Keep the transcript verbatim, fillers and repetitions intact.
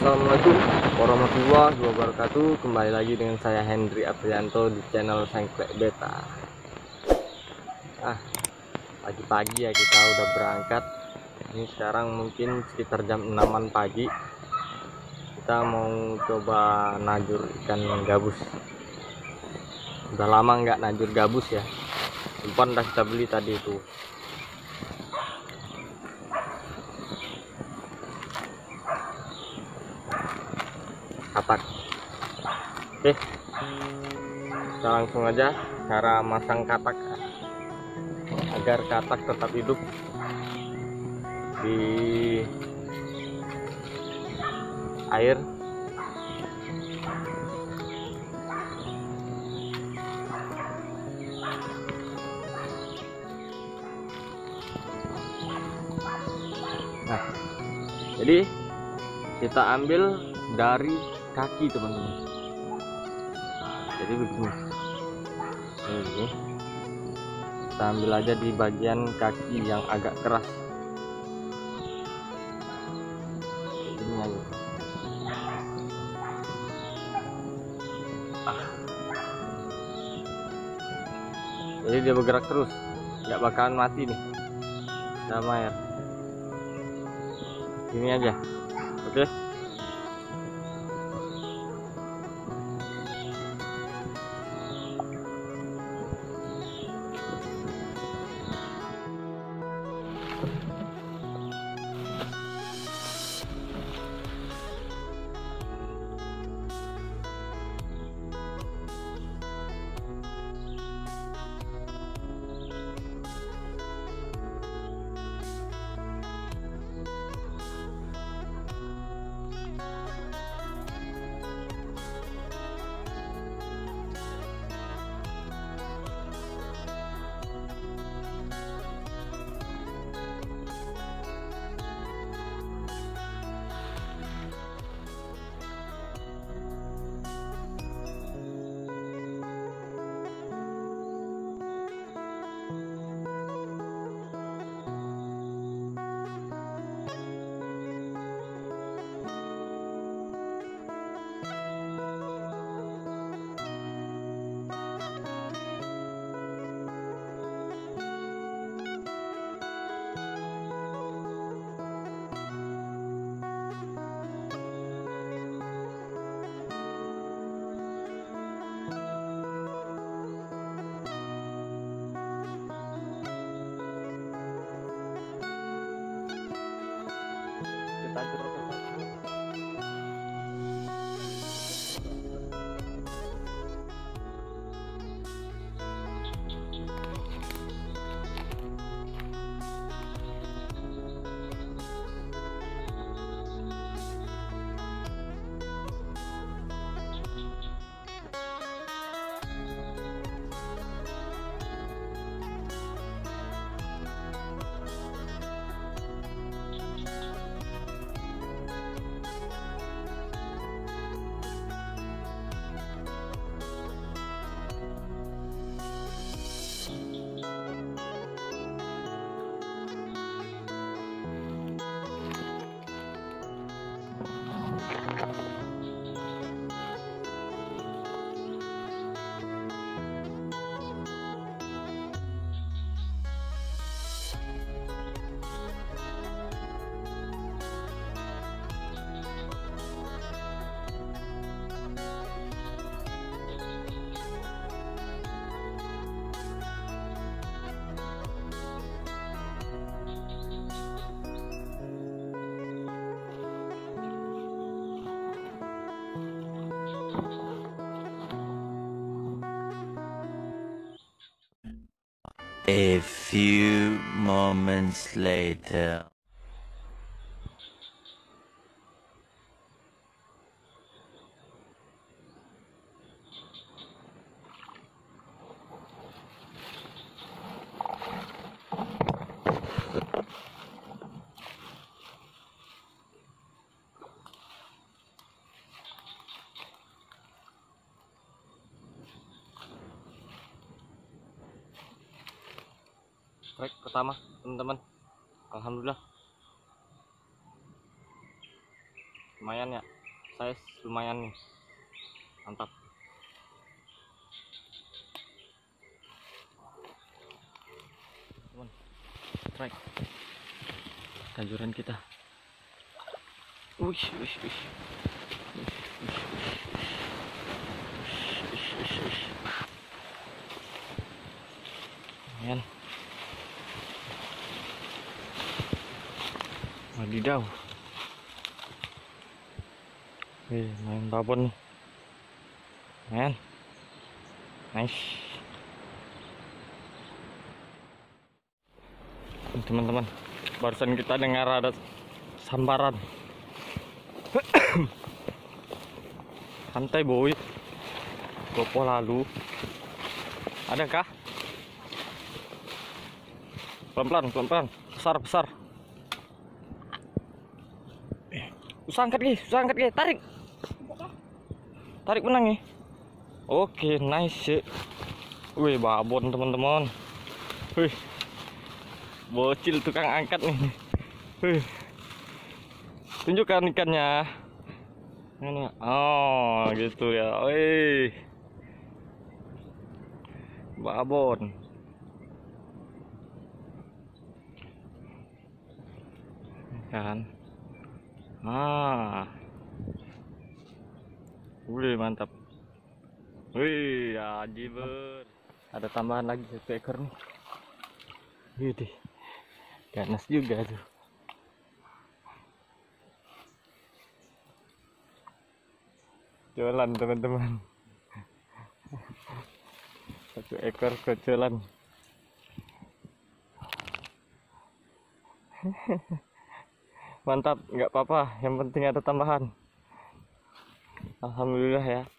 Assalamualaikum warahmatullahi wabarakatuh. Kembali lagi dengan saya Hendri Aprianto di channel Sengklek Beta. Ah, pagi-pagi ya kita udah berangkat. Ini sekarang mungkin sekitar jam enaman pagi. Kita mau coba najur ikan gabus. Udah lama nggak najur gabus ya. Umpan udah kita beli tadi itu. Katak. Oke, kita langsung aja cara masang katak agar katak tetap hidup di air. Nah, jadi kita ambil dari kaki teman-teman. Jadi begini, ini kita ambil aja di bagian kaki yang agak keras. Ini aja. Ah. Jadi dia bergerak terus, nggak bakalan mati nih sama air. Ini aja, oke. Kita jeruk. A few moments later. Strike pertama teman-teman, alhamdulillah lumayan ya. size lumayan nih, mantap. Teman, strike kajuran kita. Wih, wih, wih. Wih, wih, wih. Wih, wih, wih. Lumayan. Wadidaw. Wih, main babon nih. Men. Nice. Teman-teman, barusan kita dengar ada sambaran. Santai boy. Gopo lalu. Adakah? Pelan-pelan, pelan-pelan. Besar, besar. Usah angkat guys, usah angkat guys. Tarik. Tarik menang ya. Oke, nice. Wih, babon teman-teman. Wih. Bocil tukang angkat nih. Wih. Tunjukkan ikannya. Ini. Oh, gitu ya. Wih. Babon. Kan. Ah. Wih, mantap. Wih, ya jiber. Ada tambahan lagi satu ekor nih. Wih deh. Ganas juga tuh. Kocolan teman-teman. Satu ekor kocolan. Mantap, nggak apa-apa. Yang penting ada tambahan. Alhamdulillah ya.